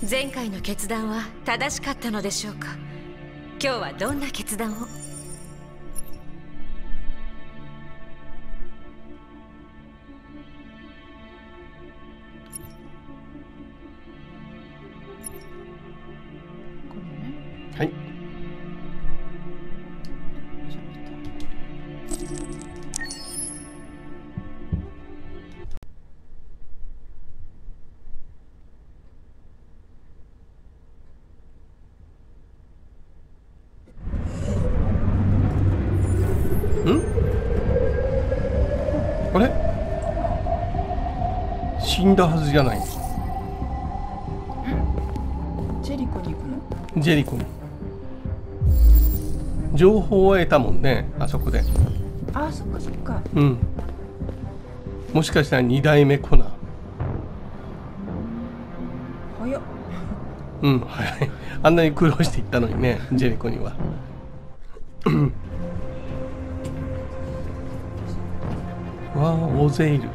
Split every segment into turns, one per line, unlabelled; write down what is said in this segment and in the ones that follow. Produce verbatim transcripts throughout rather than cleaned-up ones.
前回の決断は正しかったのでしょうか。今日はどんな決断を？
はい。ん？あれ？死んだはずじゃない。
ジェリコに行くの？
ジェリコに。情報を得たもんね、あそこで。
あ、そっかそっか。
うん。もしかしたらに代目コナー。
早っ。
うん、早い。あんなに苦労していったのにね、ジェリコには。わあ、大勢いる。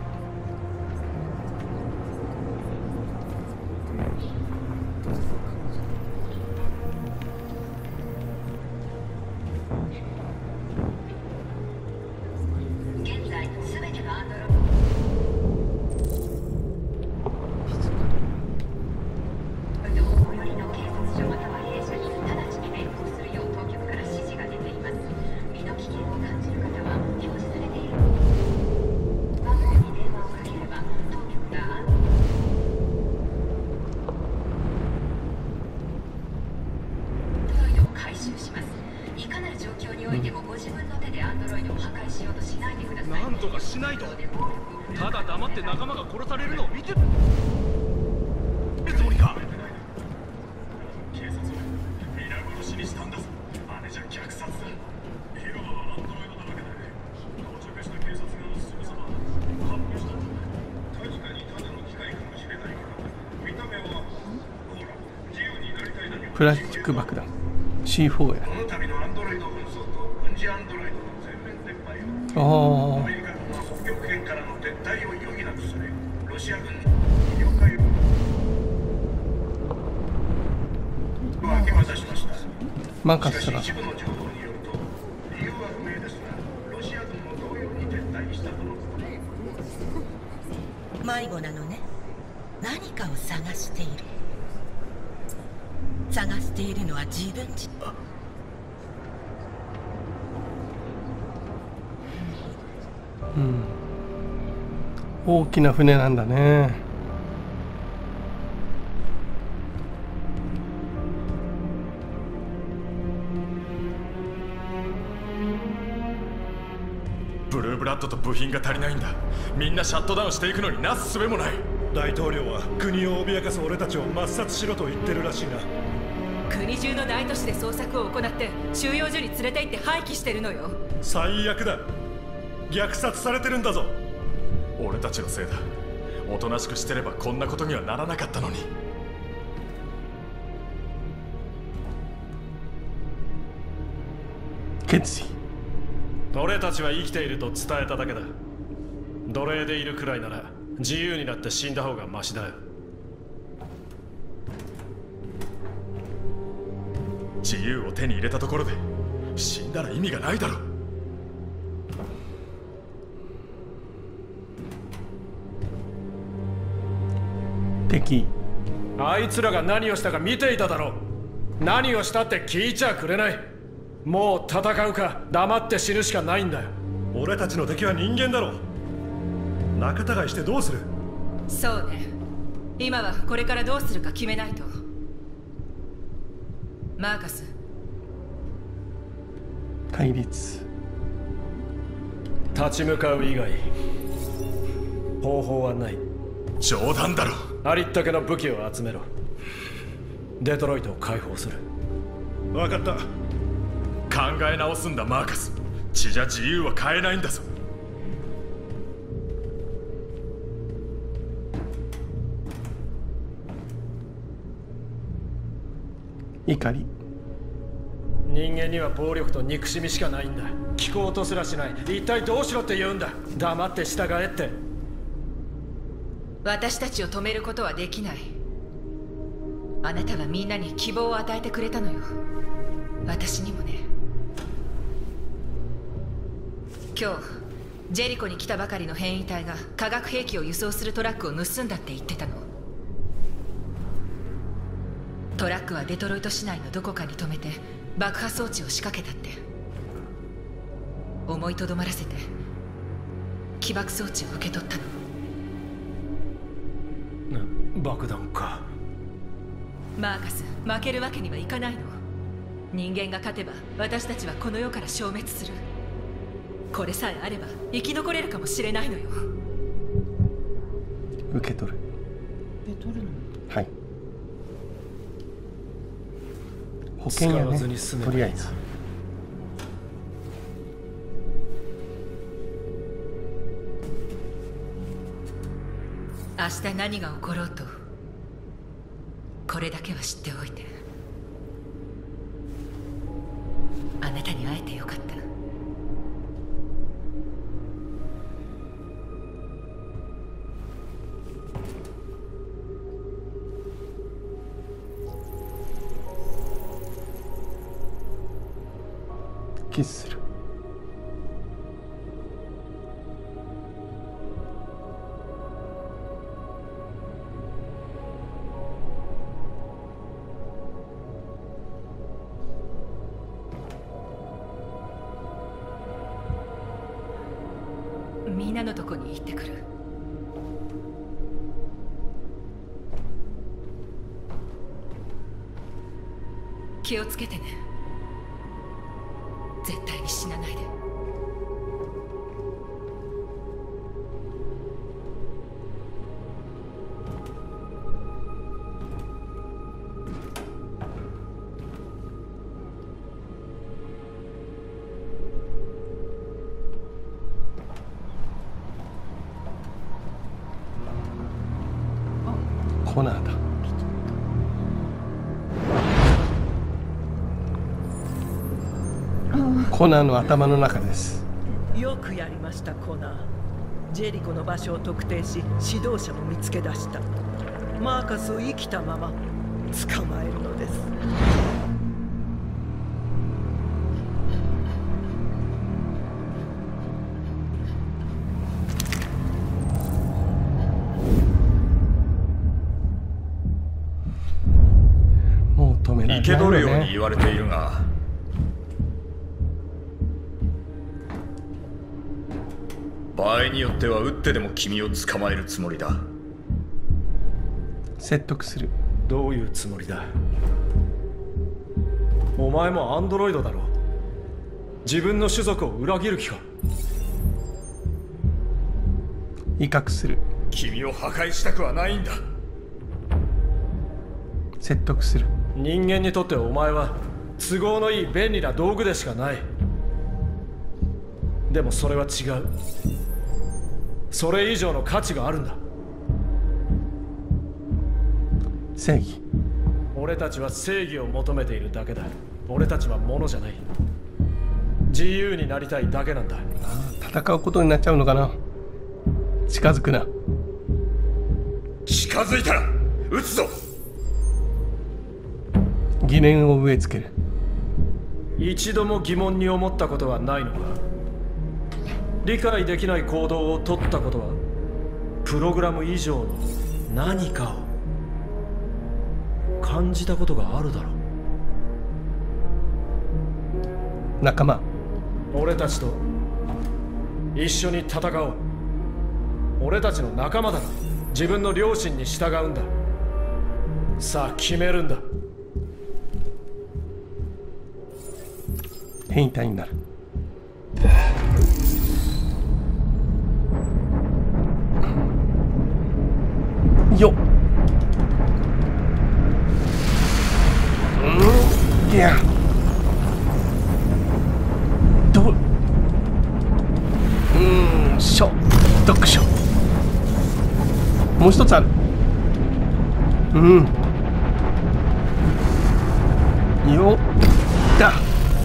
なんとかしないと。ただ黙って仲間が殺されるのを見てるつもりか。
警察は皆殺しにしたんだぞ。あれじゃ虐殺だ。広場はアンドロイドだらけで、到着した警察がすぐさま発表したんだ。確かにただの機械かもしれないけど、見た目はほら自由になりたいだけ。
プラスチック爆弾 シーフォー や。
この度のアンドロイド紛争と軍事アンドロイドの全面撤廃
あ
をアメリカ軍は北極圏からの撤退を余儀なくされ、ロシア軍の了解を明け渡しました。
マーカスが
しかし一部の情報によると、理由は不明ですが、ロシア軍も同様に撤退したとのことで。
迷子なのね。何かを探している。探しているのは自分自身。
うん、大きな船なんだね。
ブルーブラッドと部品が足りないんだ。みんなシャットダウンしていくのになすすべもない。
大統領は国を脅かす俺たちを抹殺しろと言ってるらしいな。
国中の大都市で捜索を行って収容所に連れて行って廃棄してるのよ。
最悪だ。虐殺されてるんだぞ。
俺たちのせいだ。おとなしくしてればこんなことにはならなかったのに。
決意。
俺たちは生きていると伝えただけだ。奴隷でいるくらいなら自由になって死んだ方がマシだよ。
自由を手に入れたところで死んだら意味がないだろ。
敵。
あいつらが何をしたか見ていただろう。何をしたって聞いちゃくれない。もう戦うか黙って死ぬしかないんだよ。俺たちの敵は人間だろう。仲違いしてどうする。
そうね。今はこれからどうするか決めないと。マーカス。
対立。
立ち向かう以外方法はない。
冗談だろ。
ありったけの武器を集めろ。デトロイトを解放する。分かった。
考え直すんだマーカス。血じゃ自由は変えないんだぞ。
怒り。
人間には暴力と憎しみしかないんだ。聞こうとすらしない。一体どうしろって言うんだ。黙って従えって。
私たちを止めることはできない。 あなたはみんなに希望を与えてくれたのよ。私にもね。今日ジェリコに来たばかりの変異体が化学兵器を輸送するトラックを盗んだって言ってたの。トラックはデトロイト市内のどこかに止めて爆破装置を仕掛けたって。思いとどまらせて起爆装置を受け取ったの。
爆弾か。
マーカス、負けるわけにはいかないの。人間が勝てば私たちはこの世から消滅する。これさえあれば生き残れるかもしれないのよ。
受け取る。
受け取るの？
はい。保険やね、とりあえず。
明日何が起ころうと、これだけは知っておいて。あなたに会えてよかった。
キスする。
みんなのとこに行ってくる。気をつけてね。絶対に死なないで。
コナーだ。コナーの頭の中です。
よくやりましたコナー。ジェリコの場所を特定し指導者も見つけ出した。マーカスを生きたまま捕まえるのです。
もう止められないよね。
生け捕るように言われているが、場合によっては撃ってでも君を捕まえるつもりだ。
説得する。
どういうつもりだ。お前もアンドロイドだろ。自分の種族を裏切る気か。
威嚇する。
君を破壊したくはないんだ。
説得する。
人間にとってお前は都合のいい便利な道具でしかない。でもそれは違う。それ以上の価値があるんだ。
正義。
俺たちは正義を求めているだけだ。俺たちは物じゃない。自由になりたいだけなんだ。
戦うことになっちゃうのかな。近づくな。
近づいたら撃つぞ。
疑念を植え付ける。
一度も疑問に思ったことはないのか。理解できない行動を取ったことはプログラム以上の何かを感じたことがあるだろう。
仲間。
俺たちと一緒に戦おう。俺たちの仲間だろ。自分の良心に従うんだ。さあ決めるんだ。
変異体になる。よっ。うん。いや。どう。うん。しょ。読書。もう一つある。うん。よっ。だ。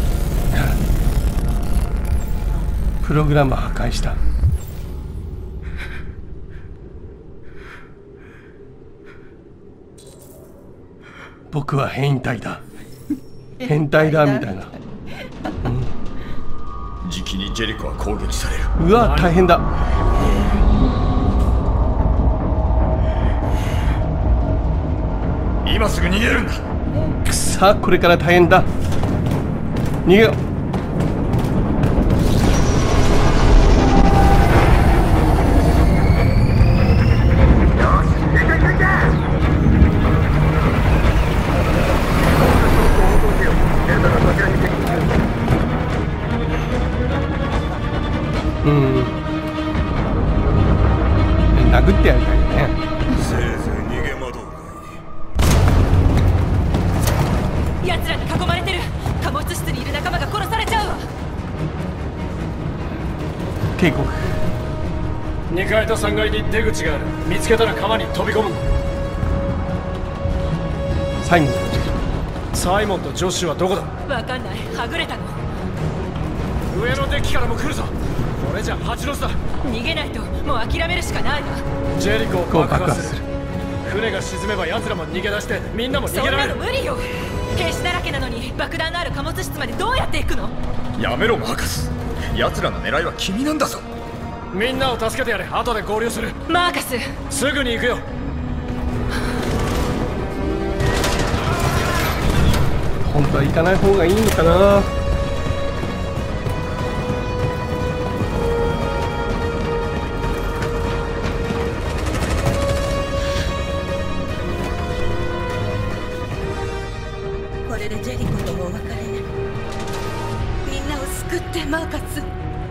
プログラム破壊した。 僕は変態だ変態だみたいな、
うん、じきにジェリコは攻撃される。
うわ大変だ。
今すぐ逃げるんだ。
くさこれから大変だ。逃げよう。うん、殴ってやりたいよね。
せいぜい逃げ惑うが
いい。奴らに囲まれてる。貨物室にいる仲間が殺されちゃうわ。
警告。
にかいとさんがいに出口がある。見つけたら川に飛び込む。
サイモン
サイモンとジョッシュはどこだ。
わかんない。はぐれたの。
上のデッキからも来るぞ。これじゃ蜂の巣だ。
逃げないともう諦めるしかないわ。
ジェリコを爆破する。船が沈めば奴らも逃げ出してみんなも逃げられる。
そんなの無理よ。兵士だらけなのに爆弾のある貨物室までどうやって行くの。
やめろマーカス。奴らの狙いは君なんだぞ。
みんなを助けてやれ。後で合流する。
マーカス
すぐに行くよ。
本当は行かない方がいいのかな。
これでジェリコともお別れね。みんなを救ってマーカス。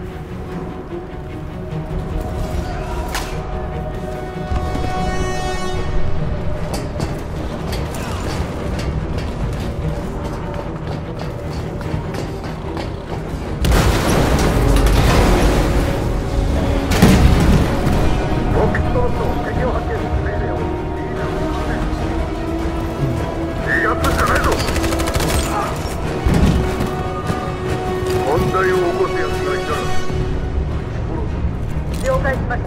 了解しました。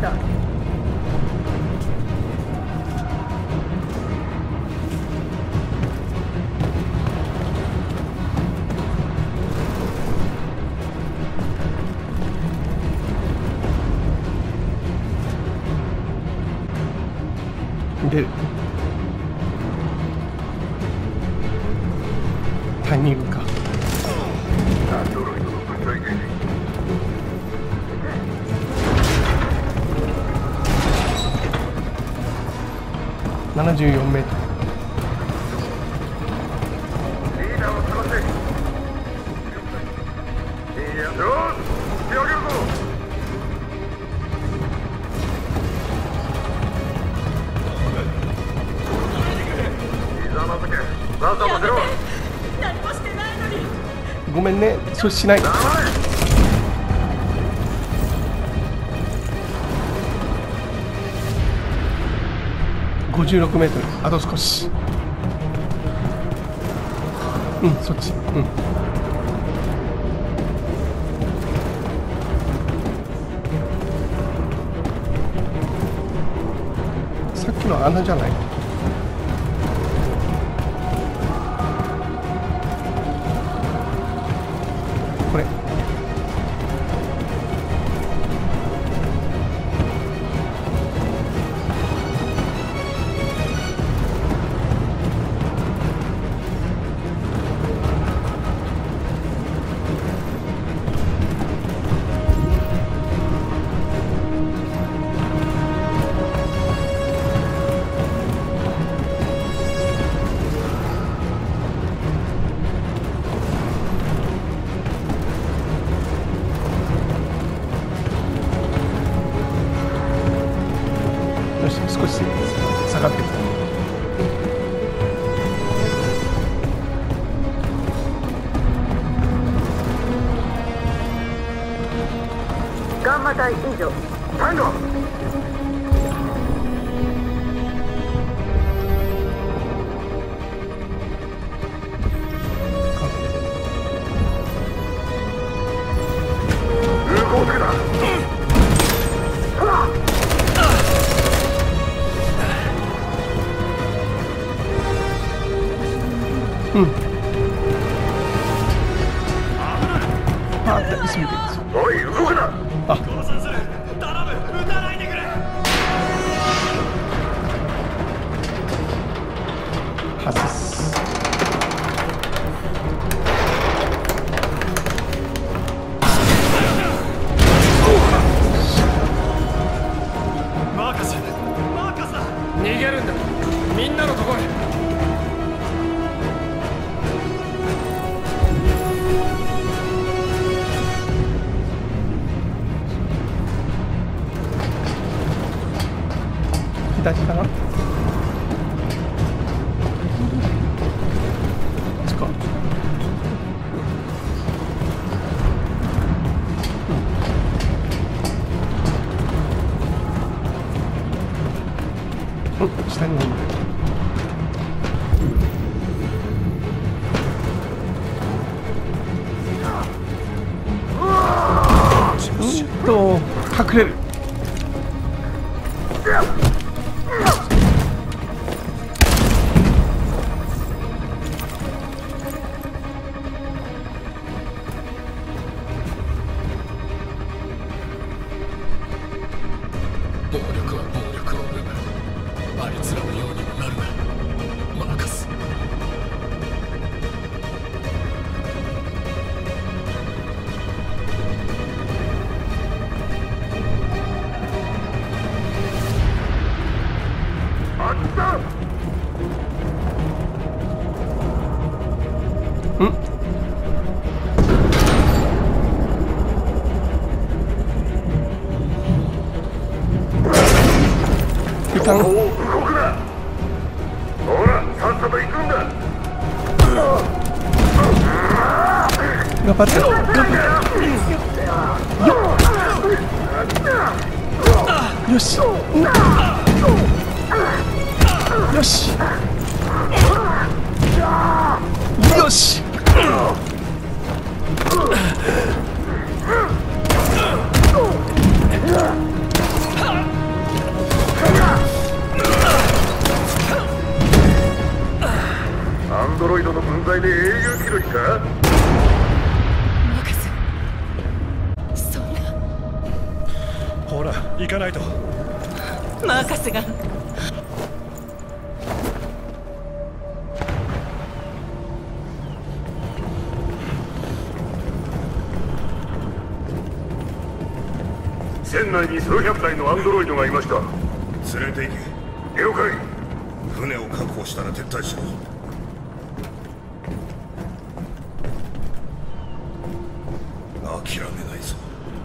出るタイミングか。ななじゅうよんメートル。
何もしてないのに。
ごめんね、そうしない。ごじゅうろくメートル、あと少し。うん、そっち。うん。さっきの穴じゃない？これ。少し下がってきた。
ガンマ隊以上タンゴ。
うん。あ、椅子見て。
おい、動くな。
あ。
先生、頼む、撃たないでくれ。
外す。
マーカス、マーカスだ。
逃げるんだ。みんなのとこへ。
左かな。こっちか。うん、下にもいる。うんと隠れる。
暴力は暴力を生む。あいつらのようにもなるな、マーカス。
あった。
うん。
おお、動くな。ほら、さっさと行くんだ。
頑張って。よし。よし。よし。
アンドロイドの分際で英雄気取りか。
マーカス、そんな。
ほら、行かないと。
マーカスが。
船内に数百体のアンドロイドがいました。
連れて行け。
了解。
船を確保したら撤退しろ。諦めないぞ。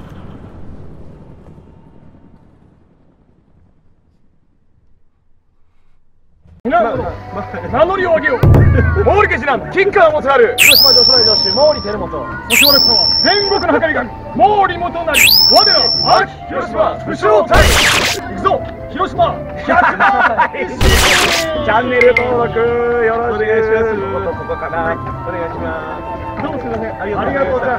名乗りを上げよう。毛利家次男キッカーを持つある広島女子大女子毛利輝元、そして私の戦国の計り神毛利元就、我ら秋広島武将隊。行くぞ広島ひゃくまんチャンネル登録よろしくお願いします。こことここかな、お願いします。どうもすみません、ありがとうございます。